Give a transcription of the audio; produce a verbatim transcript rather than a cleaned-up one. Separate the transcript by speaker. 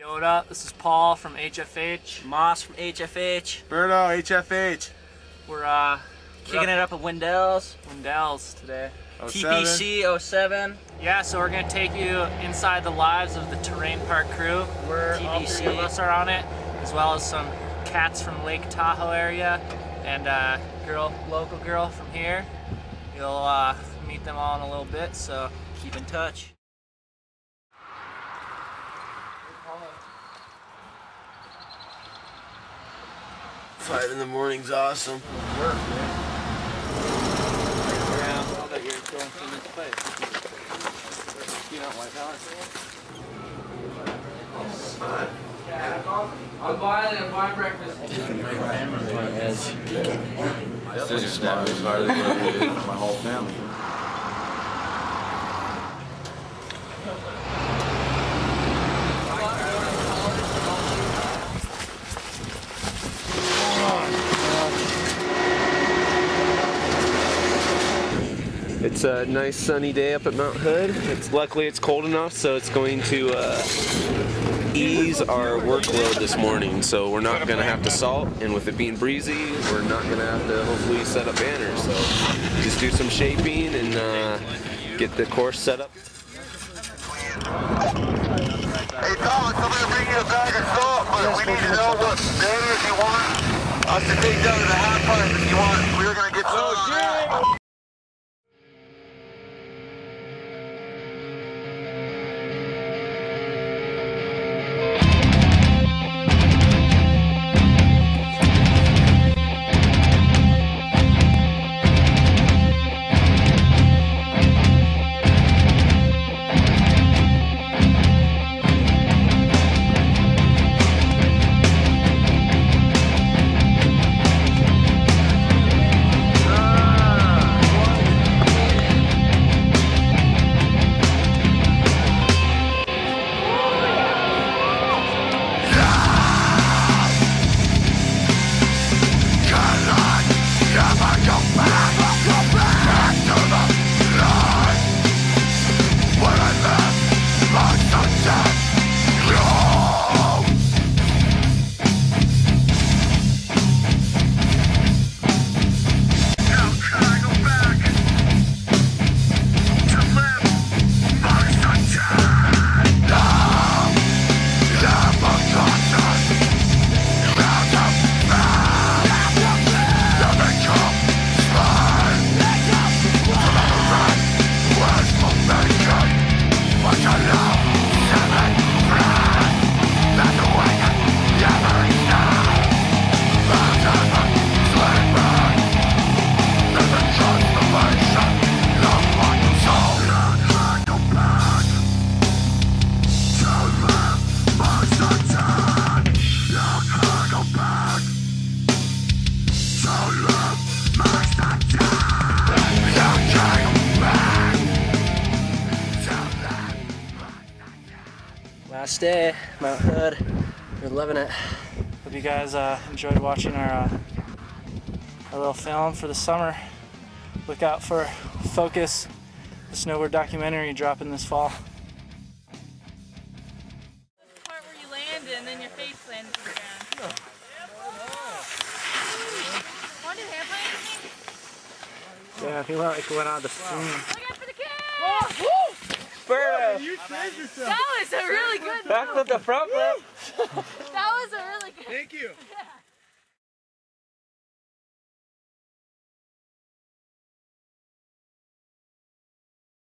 Speaker 1: Yo, what up? This is Paul from H F H.
Speaker 2: Moss from H F H.
Speaker 3: Berto, H F H.
Speaker 1: We're uh
Speaker 2: Kicking it up at Windells.
Speaker 1: Windells today.
Speaker 2: T P C oh seven.
Speaker 1: Yeah, so we're gonna take you inside the lives of the terrain park crew. We're all three of us are on it, as well as some cats from Lake Tahoe area and a girl, local girl from here. You'll uh, meet them all in a little bit, so
Speaker 2: keep in touch.
Speaker 3: Five in the morning's awesome.
Speaker 1: Work, man. Now that you're going from this place. You don't like that? I'm buying I'm buying breakfast.
Speaker 4: This is smart. It's harder than what it is for my whole family.
Speaker 5: It's a nice sunny day up at Mount Hood. It's luckily it's cold enough, so it's going to uh, ease our workload this morning. So we're not going to have to salt, and with it being breezy, we're not going to have to hopefully set up banners. So just do some shaping and uh, get the course set up.
Speaker 6: Hey Thomas, I'm going to bring you a bag of salt, but we need to know what banners you want us to take down to the half pipe if you want. We were going to get salt on that.
Speaker 2: Last day, Mount Hood. We're loving it.
Speaker 1: Hope you guys uh, enjoyed watching our, uh, our little film for the summer. Look out for Focus, the snowboard documentary dropping this fall.
Speaker 7: The part where you land and then your face lands on the ground. Want to have anything?
Speaker 1: Yeah, he went, like, went on the swing.
Speaker 7: Look out for the kids!
Speaker 1: Berto!
Speaker 3: You saved yourself.
Speaker 7: That was a really good
Speaker 1: Back with the front flip.
Speaker 7: That was a really good
Speaker 3: Thank you.
Speaker 7: Yeah.